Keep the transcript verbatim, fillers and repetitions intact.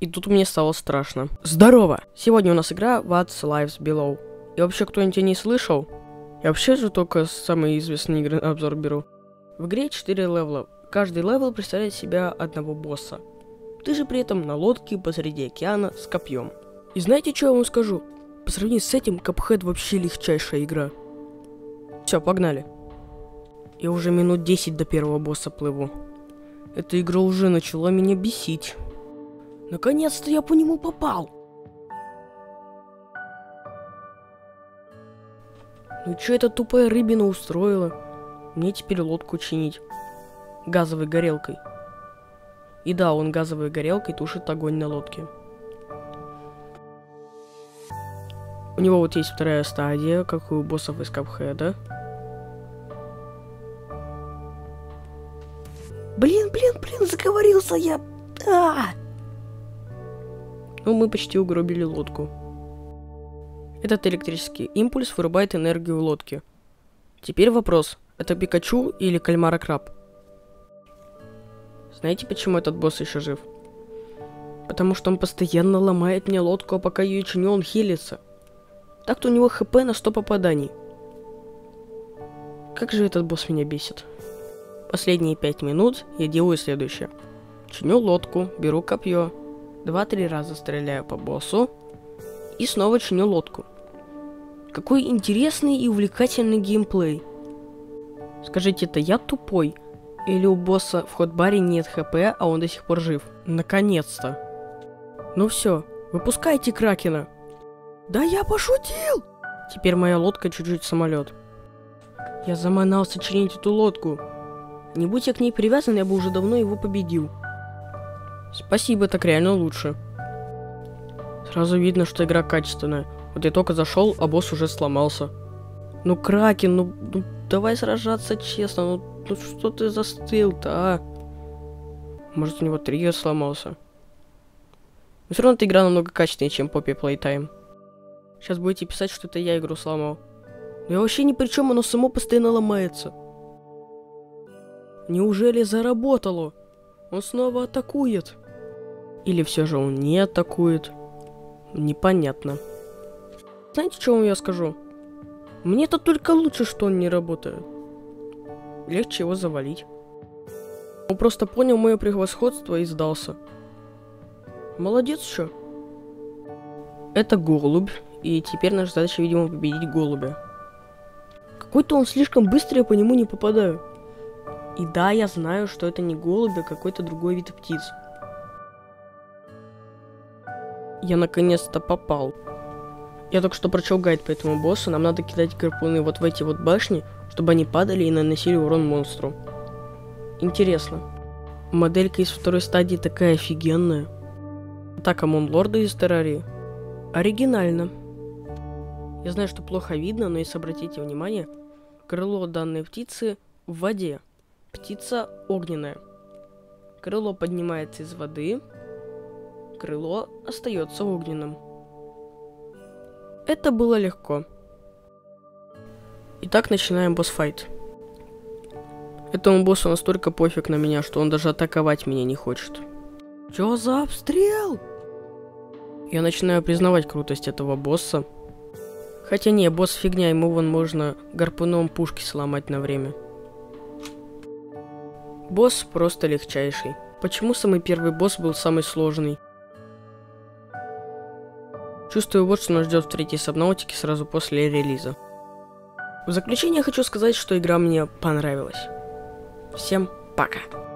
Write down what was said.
И тут мне стало страшно. Здорово! Сегодня у нас игра What's Lives Below. И вообще, кто-нибудь не слышал? Я вообще же только самые известные игры на обзор беру. В игре четыре левела. Каждый левел представляет себя одного босса. Ты же при этом на лодке посреди океана с копьем. И знаете, что я вам скажу? По сравнению с этим, Cuphead вообще легчайшая игра. Все, погнали. Я уже минут десять до первого босса плыву. Эта игра уже начала меня бесить. Наконец-то я по нему попал. Ну что эта тупая рыбина устроила? Мне теперь лодку чинить. Газовой горелкой. И да, он газовой горелкой тушит огонь на лодке. У него вот есть вторая стадия, как у боссов из Cuphead. Блин, блин, блин, заговорился я. А! Ну, мы почти угробили лодку. Этот электрический импульс вырубает энергию в лодке. Теперь вопрос, это Пикачу или Кальмара-краб? Знаете, почему этот босс еще жив? Потому что он постоянно ломает мне лодку, а пока я ее чиню, он хилится. Так-то у него хп на сто попаданий. Как же этот босс меня бесит. Последние пять минут я делаю следующее. Чиню лодку, беру копье, два-три раза стреляю по боссу и снова чиню лодку. Какой интересный и увлекательный геймплей. Скажите, это я тупой? Или у босса в хот-баре нет хп, а он до сих пор жив? Наконец-то. Ну все, выпускайте Кракена. Да я пошутил! Теперь моя лодка чуть-чуть самолет. Я заманался чинить эту лодку. Не будь я к ней привязан, я бы уже давно его победил. Спасибо, так реально лучше. Сразу видно, что игра качественная. Вот я только зашел, а босс уже сломался. Ну, Кракен, ну, ну давай сражаться честно. Ну, ну что ты застыл-то, а? Может, у него триггер сломался? Но все равно эта игра намного качественнее, чем Poppy Playtime. Сейчас будете писать, что это я игру сломал. Но я вообще ни при чем, оно само постоянно ломается. Неужели заработало? Он снова атакует. Или все же он не атакует? Непонятно. Знаете, что вам я скажу? Мне-то только лучше, что он не работает. Легче его завалить. Он просто понял мое превосходство и сдался. Молодец, что? Это голубь, и теперь наша задача, видимо, победить голубя. Какой-то он слишком быстрый, я по нему не попадаю. И да, я знаю, что это не голубь, а какой-то другой вид птиц. Я наконец-то попал. Я только что прочел гайд по этому боссу. Нам надо кидать гарпуны вот в эти вот башни, чтобы они падали и наносили урон монстру. Интересно. Моделька из второй стадии такая офигенная. Атака Монлорда из Террарии. Оригинально. Я знаю, что плохо видно, но если обратите внимание, крыло данной птицы в воде. Птица огненная. Крыло поднимается из воды. Крыло остается огненным. Это было легко. Итак, начинаем босс-файт. Этому боссу настолько пофиг на меня, что он даже атаковать меня не хочет. Чё за обстрел? Я начинаю признавать крутость этого босса. Хотя не, босс фигня, ему вон можно гарпуном пушки сломать на время. Босс просто легчайший. Почему самый первый босс был самый сложный? Чувствую вот, что нас ждет в третьей Сабнаутике сразу после релиза. В заключение хочу сказать, что игра мне понравилась. Всем пока!